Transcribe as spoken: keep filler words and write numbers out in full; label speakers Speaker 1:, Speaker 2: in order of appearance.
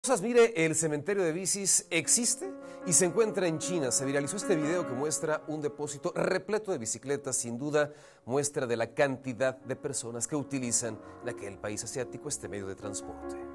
Speaker 1: Mire, el cementerio de bicis existe y se encuentra en China. Se viralizó este video que muestra un depósito repleto de bicicletas, sin duda muestra de la cantidad de personas que utilizan en aquel país asiático este medio de transporte.